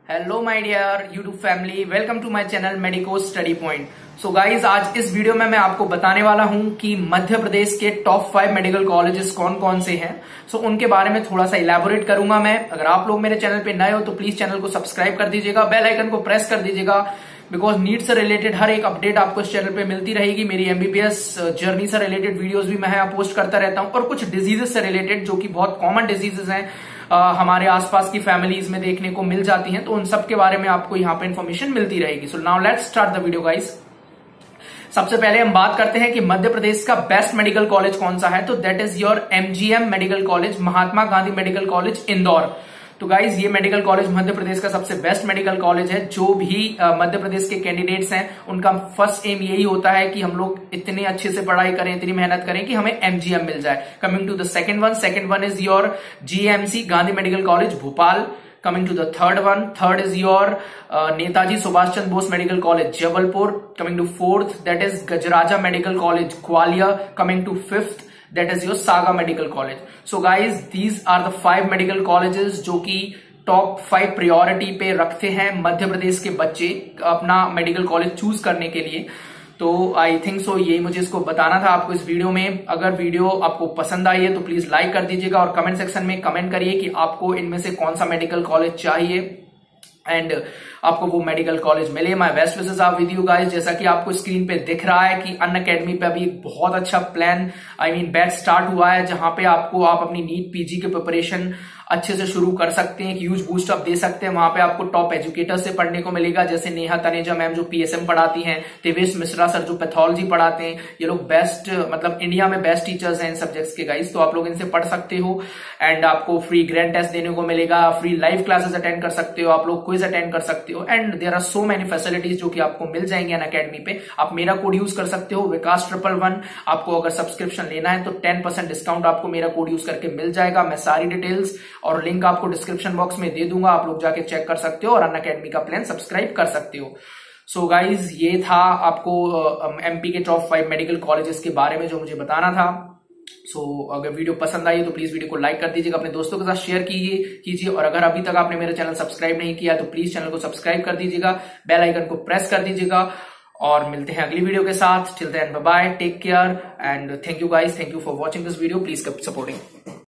Hello my dear YouTube family, welcome to my channel medico study point. So guys, आज इस video में मैं आपको बताने वाला हूं कि मध्य प्रदेश के टॉप 5 मेडिकल कॉलेजेस कौन कौन से हैं। सो उनके बारे में थोड़ा सा इलैबोरेट करूंगा मैं। अगर आप लोग मेरे चैनल पे नए हो तो प्लीज चैनल को सब्सक्राइब कर दीजिएगा, बेल आइकन को प्रेस कर दीजिएगा, बिकॉज नीट से रिलेटेड हर एक अपडेट आपको इस चैनल पे मिलती रहेगी। मेरी एमबीबीएस जर्नी से रिलेटेड वीडियोस भी मैं यहाँ पोस्ट करता रहता हूँ, और कुछ डिजीजेस से रिलेटेड जो कि बहुत कॉमन डिजीजेस हैं, हमारे आसपास की फैमिलीज में देखने को मिल जाती हैं, तो उन सब के बारे में आपको यहाँ पे इन्फॉर्मेशन मिलती रहेगी। So now let's start the video guys. सबसे पहले हम बात करते हैं कि मध्य प्रदेश का बेस्ट मेडिकल कॉलेज कौन सा है, तो that is your MGM medical college, Mahatma Gandhi medical college, Indore. तो गाइज, ये मेडिकल कॉलेज मध्य प्रदेश का सबसे बेस्ट मेडिकल कॉलेज है। जो भी मध्य प्रदेश के कैंडिडेट्स हैं, उनका फर्स्ट एम यही होता है कि हम लोग इतने अच्छे से पढ़ाई करें, इतनी मेहनत करें कि हमें एमजीएम मिल जाए। Coming to the second one is your GMC Gandhi medical college, Bhopal. Coming to the third is your Netaji Subhash Chandra Bose Medical College, Jabalpur. Coming to fourth, that is Gajraja Medical College, Gwalior. Coming to fifth, that is your Saga Medical College. So guys, these are the 5 medical colleges जो कि top 5 priority पे रखते हैं मध्य प्रदेश के बच्चे अपना medical college choose करने के लिए। तो आई थिंक सो यही मुझे इसको बताना था आपको इस वीडियो में। अगर वीडियो आपको पसंद आई है तो प्लीज लाइक कर दीजिएगा, और कमेंट सेक्शन में कमेंट करिए कि आपको इनमें से कौन सा मेडिकल कॉलेज चाहिए एंड आपको वो मेडिकल कॉलेज मिले। My best wishes are with you guys. जैसा कि आपको स्क्रीन पे दिख रहा है कि अनअकैडमी पे अभी एक बहुत अच्छा प्लान बैच स्टार्ट हुआ है, जहां पे आप अपनी नीट पीजी की प्रिपरेशन अच्छे से शुरू कर सकते हैं, एक ह्यूज बूस्ट अप दे सकते हैं। वहां पे आपको टॉप एजुकेटर से पढ़ने को मिलेगा, जैसे नेहा तनेजा मैम जो पीएसएम पढ़ाती हैं, देवेश मिश्रा सर जो पैथोलॉजी पढ़ाते हैं। ये लोग बेस्ट, मतलब इंडिया में बेस्ट टीचर्स हैं इन सब्जेक्ट्स के गाइस, तो आप लोग इनसे पढ़ सकते हो। एंड आपको फ्री ग्रैंड टेस्ट देने को मिलेगा, फ्री लाइव क्लासेस अटेंड कर सकते हो, आप लोग क्विज अटेंड कर सकते हो, and there are so many facilities जो कि आपको मिल जाएंगे अनअकैडमी पे। आप मेरा कोड यूज कर सकते हो, विकास 111। आपको अगर सब्सक्रिप्शन लेना है तो 10% डिस्काउंट आपको मेरा कोड यूज करके मिल जाएगा। मैं सारी डिटेल्स और लिंक आपको डिस्क्रिप्शन बॉक्स में दे दूंगा, आप लोग जाके चेक कर सकते हो और अनअकैडमी का प्लान सब्सक्राइब कर सकते हो। सो गाइज, ये था आपको एमपी के टॉप 5 मेडिकल कॉलेजेस के बारे में जो मुझे बताना था। अगर वीडियो पसंद आई तो प्लीज वीडियो को लाइक कर दीजिएगा, अपने दोस्तों के साथ शेयर कीजिए, और अगर अभी तक आपने मेरा चैनल सब्सक्राइब नहीं किया तो प्लीज चैनल को सब्सक्राइब कर दीजिएगा, बेल आइकन को प्रेस कर दीजिएगा, और मिलते हैं अगली वीडियो के साथ। Till then bye bye, take care and thank you guys, thank you for watching this video, please keep supporting.